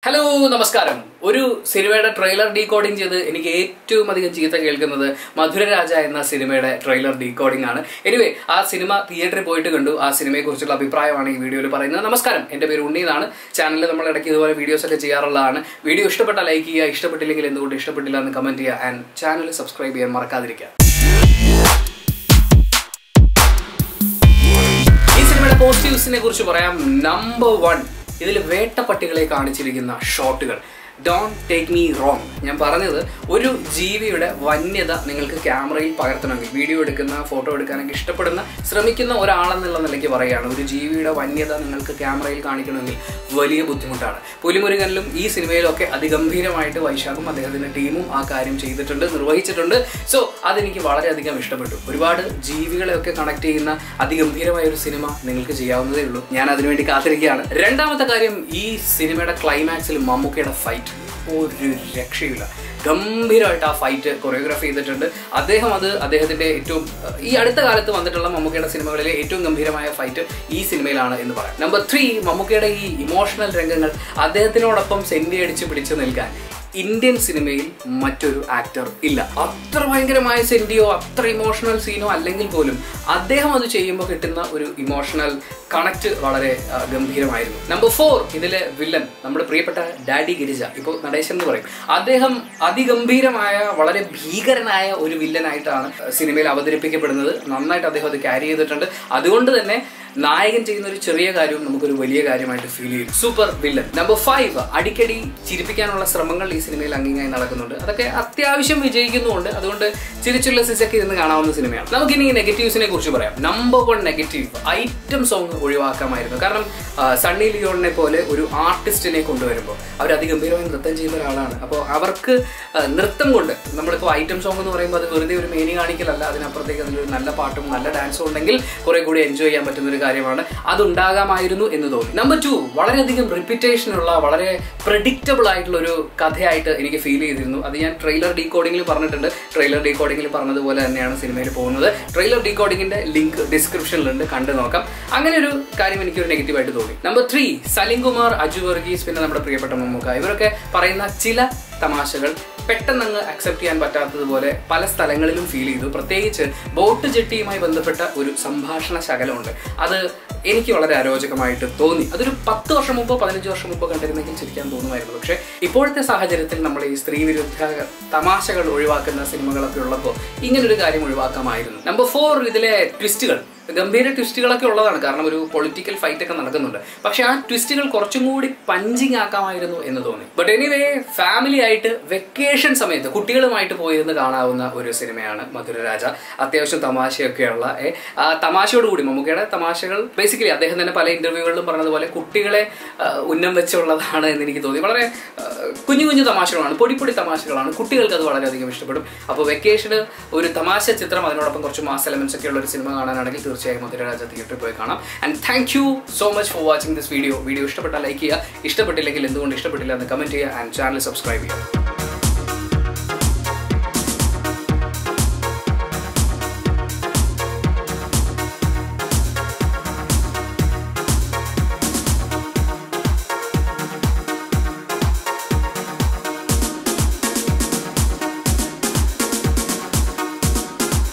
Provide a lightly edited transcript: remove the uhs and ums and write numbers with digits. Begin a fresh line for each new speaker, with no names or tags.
Hello നമസ്കാരം. ഒരു സിനിമയുടെ ട്രെയിലർ ഡീകോഡിംഗ് ചെയ്ത് എനിക്ക് ഏറ്റവും അധികം ചീത്ത കേൾക്കുന്നത് മധുരരാജ എന്ന സിനിമയുടെ ട്രെയിലർ ഡീകോഡിംഗ് ആണ്. എനിവേ, ആ സിനിമ തിയേറ്ററിൽ പോയിട്ട് കണ്ടു. ആ സിനിമയെക്കുറിച്ചുള്ള അഭിപ്രായമാണ് ഈ വീഡിയോയിൽ പറയുന്നത്. നമസ്കാരം, എൻ്റെ പേര് ഉണ്ണി എന്നാണ്. ചാനലിൽ നമ്മൾ ഇടയ്ക്ക് ഇതുപോലെ വീഡിയോസ് ഒക്കെ ചെയ്യാറുള്ളതാണ്. വീഡിയോ ഇഷ്ടപ്പെട്ടാൽ ലൈക്ക് ചെയ്യുക, ഇഷ്ടപ്പെട്ടില്ലെങ്കിൽ എന്തുകൊണ്ട് ഇഷ്ടപ്പെട്ടില്ല എന്ന് കമന്റ് ചെയ്യുക, ആൻഡ് ചാനൽ സബ്സ്ക്രൈബ് ചെയ്യാൻ മറക്കാതിരിക്കുക. ഈ സിനിമയുടെ പോസിറ്റീവ്സിനെ കുറിച്ച് പറയാം. നമ്പർ 1, ഇതിൽ വേട്ടപ്പട്ടികളെ കാണിച്ചിരിക്കുന്ന ഷോട്ടുകൾ. ഡോണ്ട് ടേക്ക് മീ റോങ്, ഞാൻ പറഞ്ഞത് ഒരു ജീവിയുടെ വന്യത നിങ്ങൾക്ക് ക്യാമറയിൽ പകർത്തണമെങ്കിൽ, വീഡിയോ എടുക്കുന്ന ഫോട്ടോ എടുക്കാനൊക്കെ ഇഷ്ടപ്പെടുന്ന ശ്രമിക്കുന്ന ഒരാളെന്നുള്ള നിലയ്ക്ക് പറയുകയാണ്, ഒരു ജീവിയുടെ വന്യത നിങ്ങൾക്ക് ക്യാമറയിൽ കാണിക്കണമെങ്കിൽ വലിയ ബുദ്ധിമുട്ടാണ്. പുലിമുരുകനിലും ഈ സിനിമയിലൊക്കെ അതിഗംഭീരമായിട്ട് വൈശാഖും അദ്ദേഹത്തിൻ്റെ ടീമും ആ കാര്യം ചെയ്തിട്ടുണ്ട്, നിർവഹിച്ചിട്ടുണ്ട്. സോ അതെനിക്ക് വളരെയധികം ഇഷ്ടപ്പെട്ടു. ഒരുപാട് ജീവികളെയൊക്കെ കണക്ട് ചെയ്യുന്ന അതിഗംഭീരമായ ഒരു സിനിമ നിങ്ങൾക്ക് ചെയ്യാവുന്നതേ ഉള്ളൂ. ഞാൻ അതിനുവേണ്ടി കാത്തിരിക്കുകയാണ്. രണ്ടാമത്തെ കാര്യം, ഈ സിനിമയുടെ ക്ലൈമാക്സിൽ മമ്മൂക്കയുടെ ഫൈറ്റ് ഒരു രക്ഷയില്ല. ഗംഭീരമായിട്ട് ആ ഫൈറ്റ് കൊറിയോഗ്രാഫ് ചെയ്തിട്ടുണ്ട് അദ്ദേഹം. അദ്ദേഹത്തിന്റെ ഏറ്റവും ഈ അടുത്ത കാലത്ത് വന്നിട്ടുള്ള മമ്മൂക്കയുടെ സിനിമകളിലെ ഏറ്റവും ഗംഭീരമായ ഫൈറ്റ് ഈ സിനിമയിലാണ് എന്ന് പറയാം. നമ്പർ 3, മമ്മൂക്കയുടെ ഈ ഇമോഷണൽ രംഗങ്ങൾ. അദ്ദേഹത്തിനോടൊപ്പം സെന്റി അടിച്ച് പിടിച്ചു നിൽക്കാൻ ഇന്ത്യൻ സിനിമയിൽ മറ്റൊരു ആക്ടർ ഇല്ല. അത്ര ഭയങ്കരമായ സെന്റിയോ അത്ര ഇമോഷണൽ സീനോ അല്ലെങ്കിൽ പോലും അദ്ദേഹം അത് ചെയ്യുമ്പോൾ കിട്ടുന്ന ഒരു ഇമോഷണൽ കണക്ട് വളരെ ഗംഭീരമായിരുന്നു. നമ്പർ 4, ഇതിലെ വില്ലൻ, നമ്മുടെ പ്രിയപ്പെട്ട ഡാഡി ഗിരിജ, ഇപ്പോൾ നടേശൻ എന്ന് പറയും, അദ്ദേഹം അതിഗംഭീരമായ വളരെ ഭീകരനായ ഒരു വില്ലനായിട്ടാണ് സിനിമയിൽ അവതരിപ്പിക്കപ്പെടുന്നത്. നന്നായിട്ട് അദ്ദേഹം അത് ക്യാരി ചെയ്തിട്ടുണ്ട്. അതുകൊണ്ട് തന്നെ നായകൻ ചെയ്യുന്ന ഒരു ചെറിയ കാര്യവും നമുക്കൊരു വലിയ കാര്യമായിട്ട് ഫീൽ ചെയ്യും. Super villain. നമ്പർ 5, അടിക്കടി ചിരിപ്പിക്കാനുള്ള ശ്രമങ്ങൾ ഈ സിനിമയിൽ അങ്ങിങ്ങായി നടക്കുന്നുണ്ട്. അതൊക്കെ അത്യാവശ്യം വിജയിക്കുന്നുമുണ്ട്. അതുകൊണ്ട് ചിരിച്ചുല്ലസിച്ചൊക്കെ ഇരുന്ന് കാണാവുന്ന സിനിമയാണ്. നമുക്കിനി നെഗറ്റീവ്സിനെ കുറിച്ച് പറയാം. നമ്പർ 1 നെഗറ്റീവ്, ഐറ്റം സോങ് ഒഴിവാക്കാമായിരുന്നു. കാരണം സണ്ണി ലിയോണിനെ പോലെ ഒരു ആർട്ടിസ്റ്റിനെ കൊണ്ടുവരുമ്പോൾ അവർ അതിഗംഭീരമായി നൃത്തം ചെയ്യുന്ന ഒരാളാണ്. അപ്പോൾ അവർക്ക് നൃത്തം കൊണ്ട്, നമ്മളിപ്പോൾ ഐറ്റം സോങ് എന്ന് പറയുമ്പോൾ അത് വെറുതെ ഒരു മേനി കാണിക്കലല്ല, അതിനപ്പുറത്തേക്ക് അതിലൊരു നല്ല പാട്ടും നല്ല ഡാൻസും ഉണ്ടെങ്കിൽ കുറെ കൂടി എൻജോയ് ചെയ്യാൻ പറ്റുന്ന ഒരു കാര്യമാണ്. അതുണ്ടാകാമായിരുന്നു എന്ന് തോന്നി. നമ്പർ 2, വളരെയധികം റിപ്പീറ്റേഷനുള്ള വളരെ പ്രെഡിക്റ്റബിൾ ആയിട്ടുള്ള ഒരു കഥയായിട്ട് എനിക്ക് ഫീൽ ചെയ്തിരുന്നു. അത് ഞാൻ ട്രെയിലർ ഡീകോഡിംഗിൽ പറഞ്ഞിട്ടുണ്ട്. ട്രെയിലർ ഡീകോഡിംഗിൽ പറഞ്ഞതുപോലെ തന്നെയാണ് സിനിമയിൽ പോകുന്നത്. ട്രെയിലർ ഡീകോഡിംഗിന്റെ ലിങ്ക് ഡിസ്ക്രിപ്ഷനിലുണ്ട്, കണ്ടു നോക്കാം. അങ്ങനെ ഒരു കാര്യം എനിക്കൊരു നെഗറ്റീവായിട്ട് തോന്നി. നമ്പർ 3, സലിം കുമാർ, അജു വർഗീസ്, പിന്നെ നമ്മുടെ പ്രിയപ്പെട്ട മമ്മൂക്ക, ഇവരൊക്കെ പറയുന്ന ചില തമാശകൾ പെട്ടെന്നങ്ങ് അക്സെപ്റ്റ് ചെയ്യാൻ പറ്റാത്തതുപോലെ പല സ്ഥലങ്ങളിലും ഫീൽ ചെയ്തു. പ്രത്യേകിച്ച് ബോട്ട് ജെട്ടിയുമായി ബന്ധപ്പെട്ട ഒരു സംഭാഷണ ശകലമുണ്ട്. അത് എനിക്ക് വളരെ അരോചകമായിട്ട് തോന്നി. അതൊരു 10 വർഷം മുമ്പോ 15 വർഷം മുമ്പോ കണ്ടിരുന്നെങ്കിൽ ചിരിക്കാൻ തോന്നുമായിരുന്നു. പക്ഷേ ഇപ്പോഴത്തെ സാഹചര്യത്തിൽ നമ്മൾ ഈ സ്ത്രീ വിരുദ്ധ തമാശകൾ ഒഴിവാക്കുന്ന സിനിമകളൊക്കെ ഉള്ളപ്പോൾ ഇങ്ങനൊരു കാര്യം ഒഴിവാക്കാമായിരുന്നു. നമ്പർ 4, ഇതിലെ ട്വിസ്റ്റുകൾ, ഗംഭീര ട്വിസ്റ്റുകളൊക്കെ ഉള്ളതാണ്. കാരണം ഒരു പൊളിറ്റിക്കൽ ഫൈറ്റ് ഒക്കെ നടക്കുന്നുണ്ട്. പക്ഷെ ആ ട്വിസ്റ്റുകൾ കുറച്ചും കൂടി പഞ്ചിങ് ആക്കാമായിരുന്നു എന്ന് തോന്നി. ബട്ട് എനിവേ, ഫാമിലി ആയിട്ട് വെക്കേഷൻ സമയത്ത് കുട്ടികളുമായിട്ട് പോയിരുന്ന് കാണാവുന്ന ഒരു സിനിമയാണ് മധുരരാജ. അത്യാവശ്യം തമാശയൊക്കെയുള്ള തമാശയോടുകൂടി, മമ്മൂക്കയുടെ തമാശകൾ ബേസിക്കലി അദ്ദേഹം തന്നെ പല ഇന്റർവ്യൂകളിലും പറഞ്ഞതുപോലെ കുട്ടികളെ ഉന്നം വെച്ചുള്ളതാണ് എന്ന് എനിക്ക് തോന്നി. വളരെ കുഞ്ഞു കുഞ്ഞു തമാശകളാണ്, പൊടി തമാശകളാണ്. കുട്ടികൾക്ക് അത് വളരെയധികം ഇഷ്ടപ്പെടും. അപ്പോൾ വെക്കേഷന് ഒരു തമാശ ചിത്രം, അതിനോടൊപ്പം കുറച്ച് മാസ് എലമെന്റ്സ് ഒക്കെ ഉള്ള ഒരു സിനിമ കാണാനാണെങ്കിൽ തീർച്ചയായും മധുരരാജ തിയേറ്ററിൽ പോയി കാണാം. And thank you so much for watching this video. Video ഇഷ്ടപ്പെട്ടാൽ ലൈക്ക് ചെയ്യുക, ഇഷ്ടപ്പെട്ടില്ലെങ്കിൽ എന്തുകൊണ്ട് ഇഷ്ടപ്പെട്ടില്ല എന്ന് കമന്റ് ചെയ്യുക, ആൻഡ് ചാനൽ സബ്സ്ക്രൈബ് ചെയ്യുക.